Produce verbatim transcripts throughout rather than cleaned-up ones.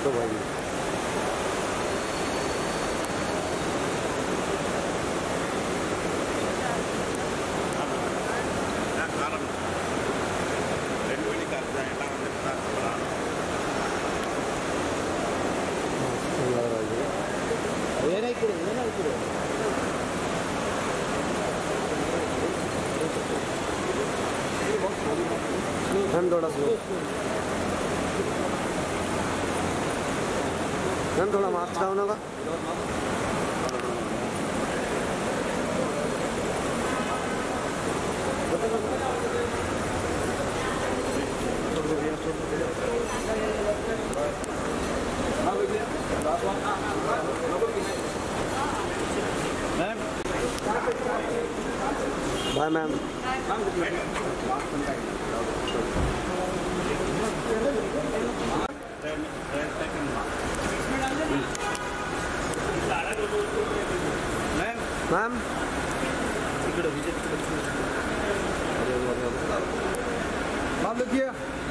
तो भाई मैम थोड़ा स्लो मैम थोड़ा मास्क डाउन होगा बाय मैम मैम इकडे विजिट मैम देखिए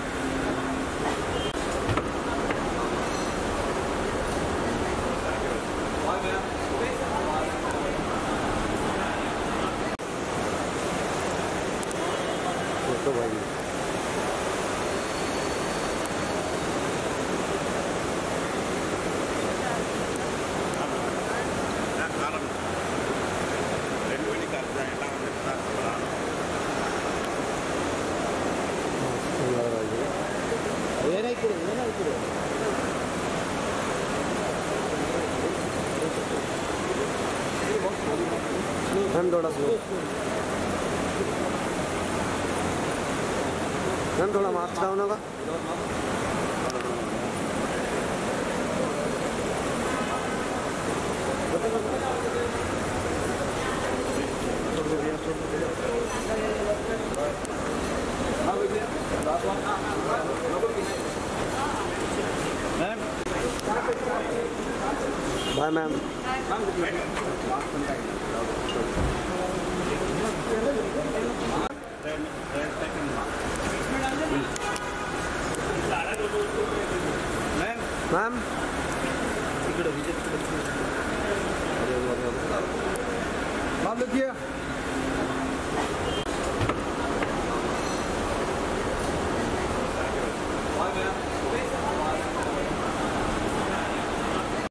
तो भाई मैम थोड़ा स्लो मैम थोड़ा मास्क डाउन होगा बाय मैम मैम इकडे विजिट मैम देखिए